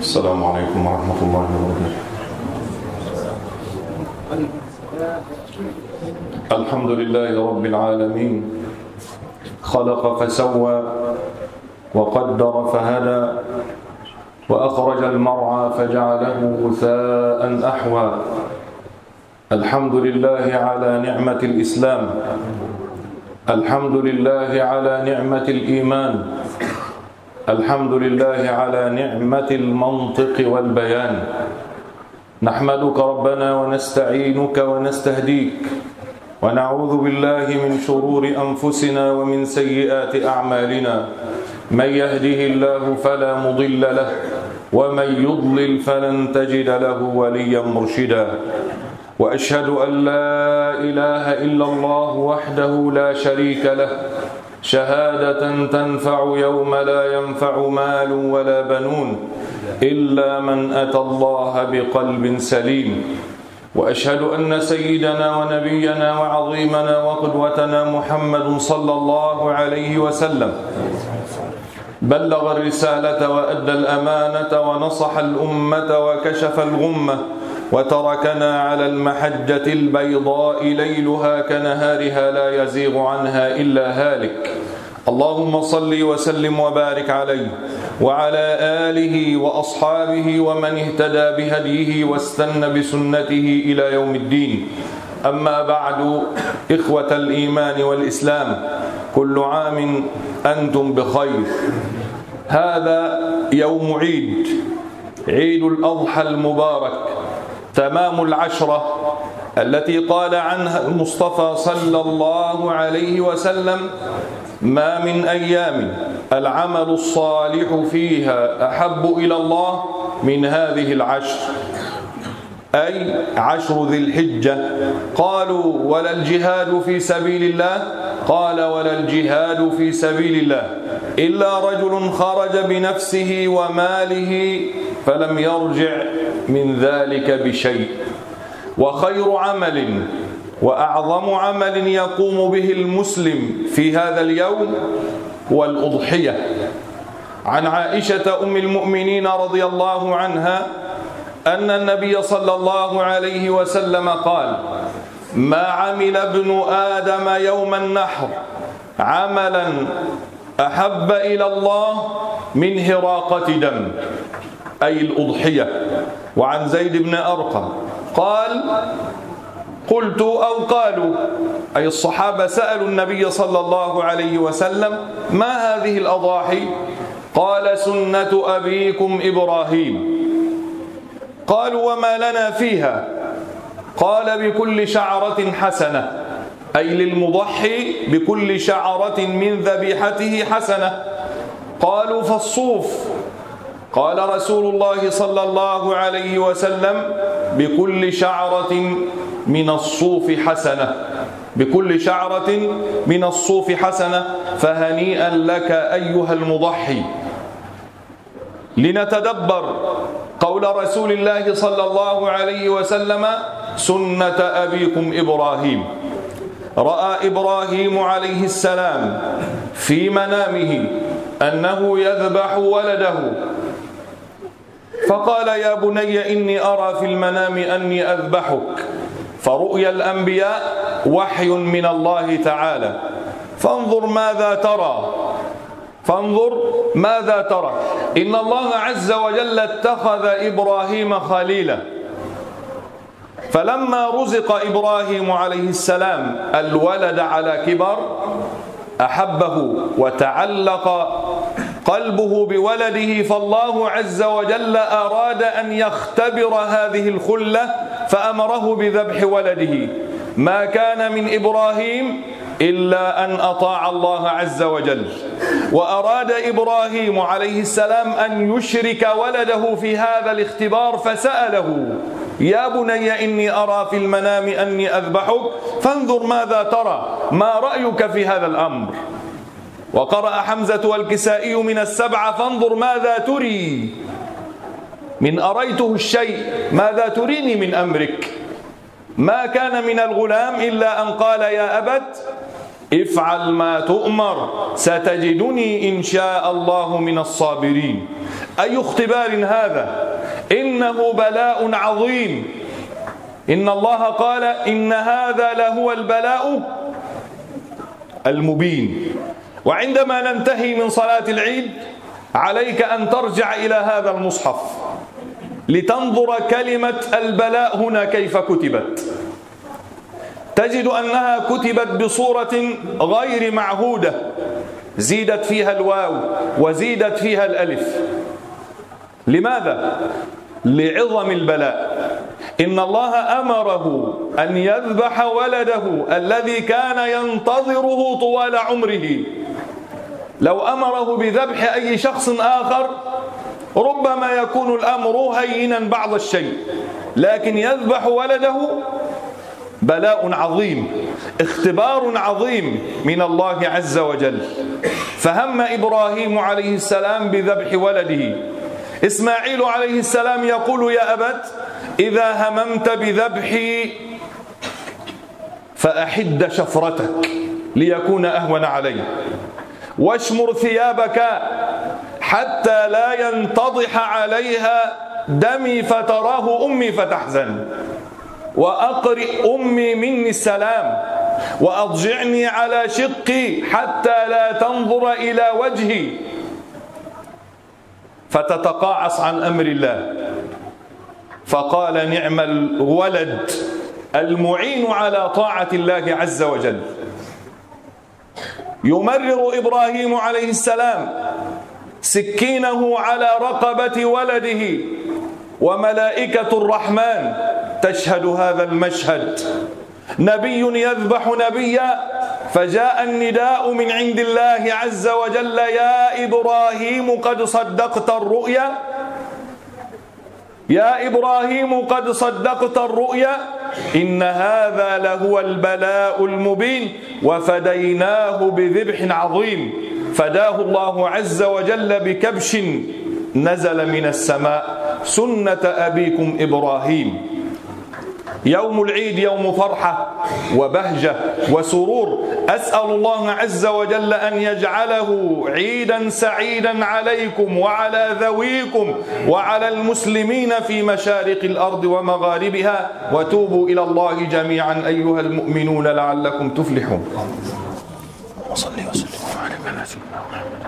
السلام عليكم ورحمة الله وبركاته. الحمد لله رب العالمين، خلق فسوى وقدر فهدى وأخرج المرعى فجعله غثاء أحوى. الحمد لله على نعمة الإسلام، الحمد لله على نعمة الإيمان، الحمد لله على نعمة المنطق والبيان. نحمدك ربنا ونستعينك ونستهديك، ونعوذ بالله من شرور أنفسنا ومن سيئات أعمالنا. من يهده الله فلا مضل له، ومن يضلل فلن تجد له وليا مرشدا. وأشهد أن لا إله إلا الله وحده لا شريك له، شهادة تنفع يوم لا ينفع مال ولا بنون إلا من أتى الله بقلب سليم. وأشهد أن سيدنا ونبينا وعظيمنا وقدوتنا محمد صلى الله عليه وسلم بلغ الرسالة وأدى الأمانة ونصح الأمة وكشف الغمة، وتركنا على المحجة البيضاء ليلها كنهارها لا يزيغ عنها إلا هالك. اللهم صل وسلم وبارك عليه وعلى آله وأصحابه ومن اهتدى بهديه واستنى بسنته إلى يوم الدين. أما بعد، إخوة الإيمان والإسلام، كل عام أنتم بخير. هذا يوم عيد، عيد الأضحى المبارك، تمام العشرة التي قال عنها المصطفى صلى الله عليه وسلم: ما من أيام العمل الصالح فيها أحب إلى الله من هذه العشر، أي عشر ذي الحجة. قالوا: ولا الجهاد في سبيل الله؟ قال: ولا الجهاد في سبيل الله إلا رجل خرج بنفسه وماله فلم يرجع من ذلك بشيء. وخير عمل وأعظم عمل يقوم به المسلم في هذا اليوم هو الأضحية. عن عائشة أم المؤمنين رضي الله عنها أن النبي صلى الله عليه وسلم قال: ما عمل ابن آدم يوم النحر عملا أحب إلى الله من هراقة دم، أي الأضحية. وعن زيد بن أرقم قال: قلت أو قالوا، أي الصحابة سألوا النبي صلى الله عليه وسلم: ما هذه الأضاحي؟ قال: سنة أبيكم إبراهيم. قالوا: وما لنا فيها؟ قال: بكل شعرة حسنة، أي للمضحي بكل شعرة من ذبيحته حسنة. قالوا: فالصوف؟ قال رسول الله صلى الله عليه وسلم: بكل شعرة من الصوف حسنة، بكل شعرة من الصوف حسنة. فهنيئا لك أيها المضحي. لنتدبر قول رسول الله صلى الله عليه وسلم: سنة أبيكم إبراهيم. رأى إبراهيم عليه السلام في منامه أنه يذبح ولده، فقال: يا بني إني أرى في المنام أني أذبحك. فرؤيا الأنبياء وحي من الله تعالى، فانظر ماذا ترى، فانظر ماذا ترى. إن الله عز وجل اتخذ إبراهيم خليلا، فلما رزق إبراهيم عليه السلام الولد على كبر أحبه وتعلق قلبه بولده، فالله عز وجل أراد أن يختبر هذه الخلة فأمره بذبح ولده. ما كان من إبراهيم إلا أن أطاع الله عز وجل. وأراد إبراهيم عليه السلام أن يشرك ولده في هذا الاختبار، فسأله: يا بني إني أرى في المنام أني أذبحك فانظر ماذا ترى، ما رأيك في هذا الأمر؟ وقرأ حمزة والكسائي من السبعة: فانظر ماذا تري، من أريته الشيء ماذا تريني من أمرك؟ ما كان من الغلام إلا أن قال: يا أبت افعل ما تؤمر ستجدني إن شاء الله من الصابرين. أي اختبار هذا؟ إنه بلاء عظيم. إن الله قال إن هذا لهو البلاء المبين. وعندما ننتهي من صلاة العيد عليك أن ترجع إلى هذا المصحف لتنظر كلمة البلاء هنا كيف كتبت. تجد أنها كتبت بصورة غير معهودة، زيدت فيها الواو وزيدت فيها الألف. لماذا؟ لعظم البلاء. إن الله أمره أن يذبح ولده الذي كان ينتظره طوال عمره. لو أمره بذبح أي شخص آخر ربما يكون الأمر هينا بعض الشيء، لكن يذبح ولده بلاء عظيم، اختبار عظيم من الله عز وجل. فهم إبراهيم عليه السلام بذبح ولده. إسماعيل عليه السلام يقول: يا أبت إذا هممت بذبحي فأحد شفرتك ليكون أهون علي، واشمر ثيابك حتى لا ينتضح عليها دمي فتراه أمي فتحزن، وأقرئ أمي مني السلام، وأضجعني على شقي حتى لا تنظر إلى وجهي فتتقاعس عن أمر الله. فقال: نعم الولد المعين على طاعة الله عز وجل. يمرر إبراهيم عليه السلام سكينه على رقبة ولده، وملائكة الرحمن تشهد هذا المشهد. نبي يذبح نبيا، فجاء النداء من عند الله عز وجل: يا إبراهيم قد صدقت الرؤيا، يا إبراهيم قد صدقت الرؤيا، إن هذا لهو البلاء المبين، وفديناه بذبح عظيم. فداه الله عز وجل بكبش نزل من السماء سنة أبيكم إبراهيم. يوم العيد يوم فرحة وبهجة وسرور. أسأل الله عز وجل أن يجعله عيدا سعيدا عليكم وعلى ذويكم وعلى المسلمين في مشارق الأرض ومغاربها. وتوبوا إلى الله جميعا أيها المؤمنون لعلكم تفلحون. وصلي وسلم على سيدنا محمد.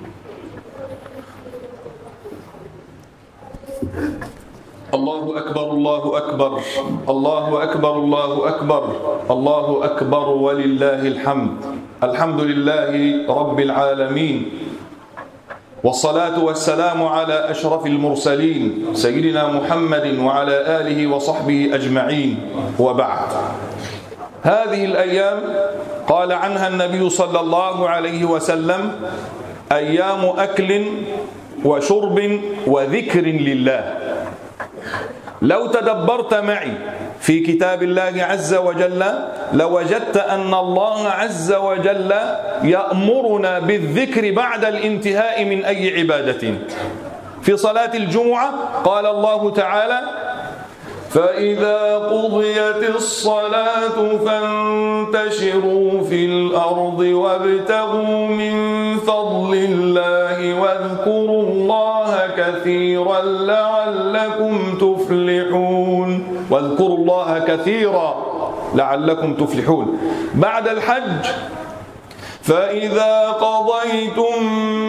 الله أكبر الله أكبر الله أكبر الله أكبر الله أكبر ولله الحمد. الحمد لله رب العالمين، والصلاة والسلام على أشرف المرسلين سيدنا محمد وعلى آله وصحبه أجمعين، وبعد. هذه الأيام قال عنها النبي صلى الله عليه وسلم: أيام أكل وشرب وذكر لله. لو تدبرت معي في كتاب الله عز وجل لوجدت أن الله عز وجل يأمرنا بالذكر بعد الانتهاء من أي عبادة. في صلاة الجمعة قال الله تعالى: فإذا قضيت الصلاة فانتشروا في الأرض وابتغوا من فضل الله واذكروا الله كثيرا لعلكم تفلحون. واذكروا الله كثيرا لعلكم تفلحون. بعد الحج: فإذا قضيتم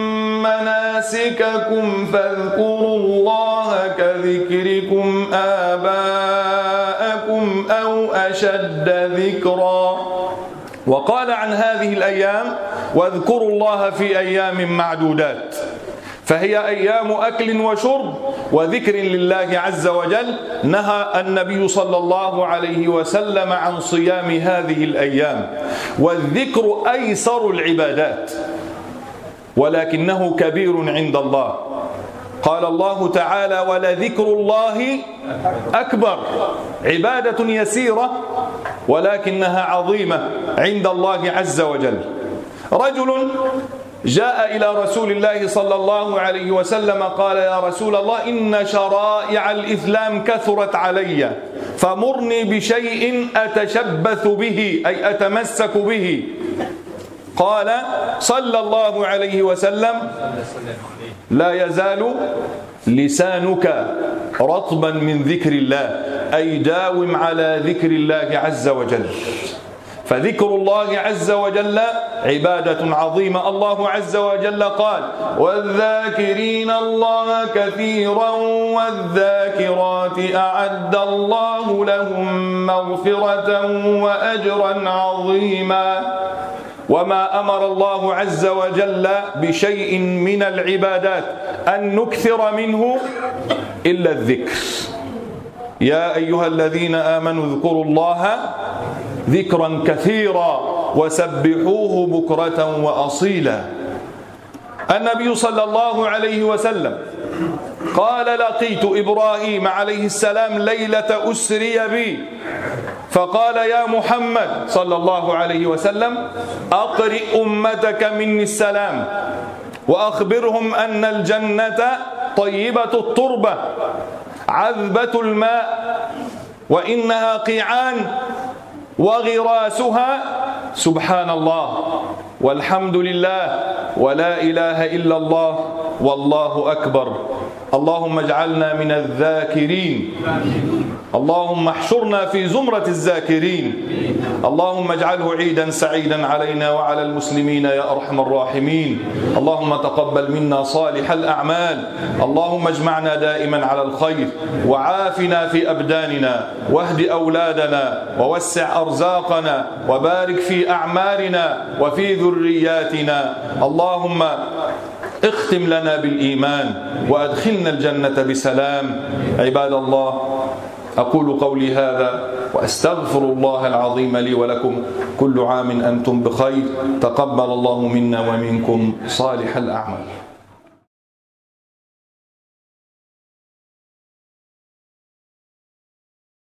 مناسككم فاذكروا الله كذكركم آباءكم أو أشد ذكرا. وقال عن هذه الأيام: واذكروا الله في أيام معدودات. فهي أيام أكل وشرب وذكر لله عز وجل. نهى النبي صلى الله عليه وسلم عن صيام هذه الأيام. والذكر أيسر العبادات ولكنه كبير عند الله. قال الله تعالى: ولذكر الله أكبر. عبادة يسيرة ولكنها عظيمة عند الله عز وجل. رجل جاء إلى رسول الله صلى الله عليه وسلم قال: يا رسول الله، إن شرائع الإسلام كثرت علي، فمرني بشيء أتشبث به أي أتمسك به. قال صلى الله عليه وسلم: لا يزال لسانك رطبا من ذكر الله، أي داوم على ذكر الله عز وجل. فذكر الله عز وجل عبادة عظيمة. الله عز وجل قال: والذاكرين الله كثيرا والذاكرات أعد الله لهم مغفرة وأجرا عظيما. وما أمر الله عز وجل بشيء من العبادات أن نكثر منه إلا الذكر. يا أيها الذين آمنوا اذكروا الله ذكرا كثيرا وسبحوه بكرة وأصيلا. النبي صلى الله عليه وسلم قال: لقيت إبراهيم عليه السلام ليلة أسري بي، فقال: يا محمد صلى الله عليه وسلم أقرئ أمتك مني السلام وأخبرهم أن الجنة طيبة التربة عذبة الماء وإنها قيعان وغراسها سبحان الله والحمد لله ولا إله إلا الله والله أكبر. اللهم اجعلنا من الذاكرين، اللهم احشرنا في زمرة الذاكرين، اللهم اجعله عيدا سعيدا علينا وعلى المسلمين يا أرحم الراحمين. اللهم تقبل منا صالح الأعمال، اللهم اجمعنا دائما على الخير، وعافنا في أبداننا، واهد أولادنا، ووسع أرزاقنا، وبارك في أعمارنا وفي ذرياتنا. اللهم اختم لنا بالإيمان وأدخلنا الجنة بسلام. عباد الله، أقول قولي هذا وأستغفر الله العظيم لي ولكم. كل عام أنتم بخير، تقبل الله منا ومنكم صالح الأعمال.